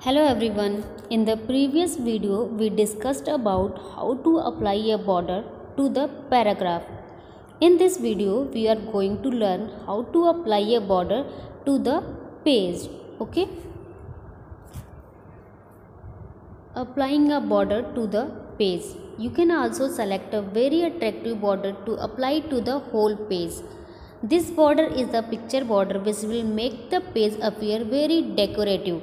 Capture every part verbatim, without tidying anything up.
Hello everyone. In the previous video we discussed about how to apply a border to the paragraph. In this video we are going to learn how to apply a border to the page. Okay? Applying a border to the page. You can also select a very attractive border to apply to the whole page. This border is the picture border which will make the page appear very decorative.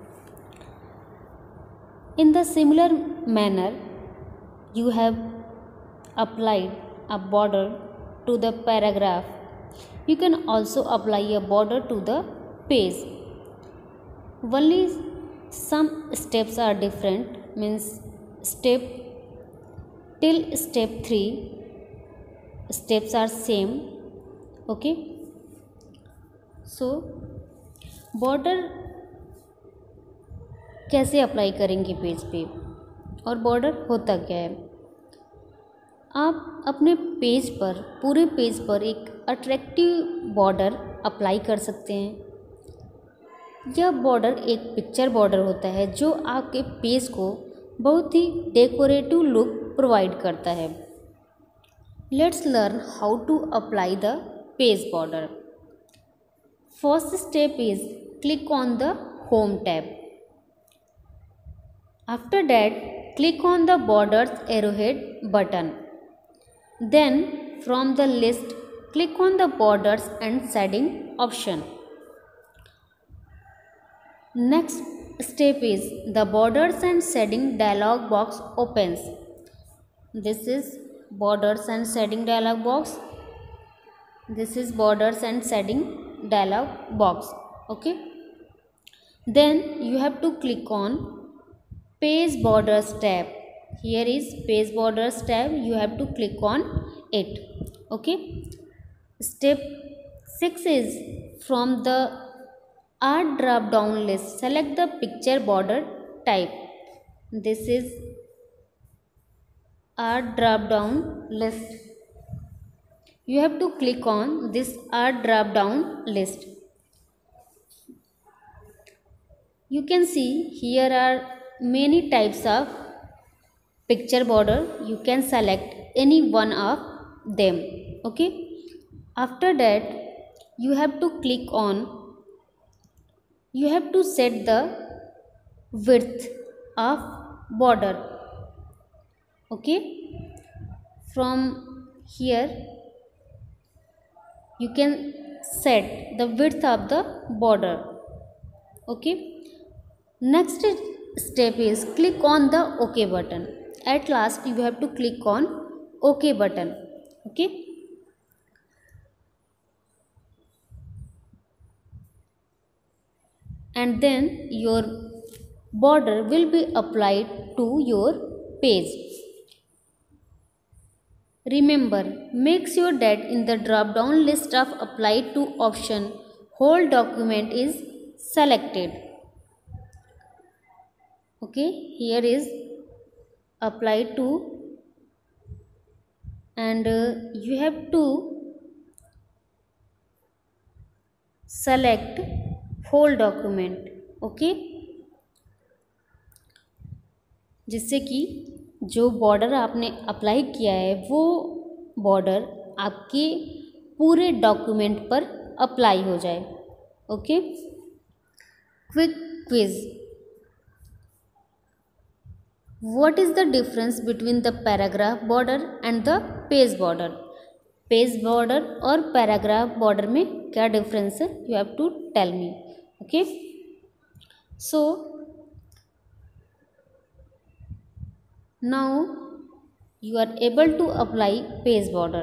In the similar manner, you have applied a border to the paragraph. You can also apply a border to the page. Only some steps are different, means step till step three steps are same. Okay, so border कैसे apply करेंगे page पे और border होता क्या है। आप अपने page पर पूरे पेज पर एक अट्रैक्टिव बॉर्डर अप्लाई कर सकते हैं। यह बॉर्डर एक पिक्चर बॉर्डर होता है जो आपके पेज को बहुत ही डेकोरेटिव लुक प्रोवाइड करता है। Let's learn how to apply the page border. First step is click on the home tab. After that, click on the Borders arrowhead button. Then, from the list, click on the Borders and Shading option. Next step is the Borders and Shading dialog box opens. This is Borders and Shading dialog box. This is Borders and Shading dialog box. Okay. Then you have to click on Page Borders tab. Here is Page Borders tab. You have to click on it. Okay. Step six is from the Art drop down list. Select the picture border type. This is Art drop down list. You have to click on this Art drop down list. You can see here are many types of picture border. You can select any one of them. Okay, after that you have to click on you have to set the width of border. Okay, from here you can set the width of the border. Okay, next step is click on the OK button. At last you have to click on OK button. Okay, and then your border will be applied to your page. Remember, make sure that in the drop down list of apply to option whole document is selected. Okay, here is apply to, and uh, you have to select whole document. Okay, जिससे कि जो border आपने apply किया है वो border आपके पूरे document पर अप्लाई हो जाए. Okay, quick quiz. What is the difference between the paragraph border and the page border? Page border और paragraph border में क्या difference है? You have to tell me. Okay. So now you are able to apply page border.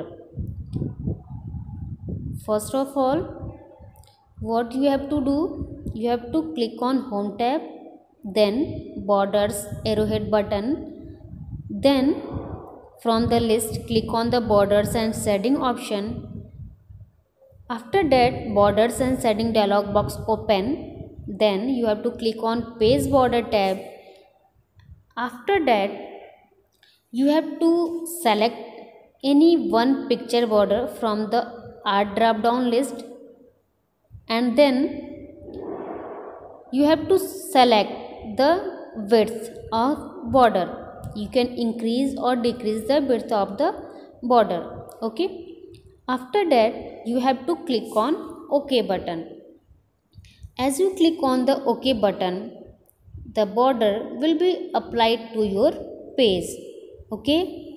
First of all, what you have to do? You have to click on Home tab. Then Borders arrowhead button. Then from the list click on the Borders and Shading option. After that, Borders and Shading dialog box open. Then you have to click on Page Border tab. After that, you have to select any one picture border from the Art drop down list, and then you have to select the width of border. You can increase or decrease the width of the border. Okay, after that you have to click on OK button. As you click on the OK button, the border will be applied to your page. Okay,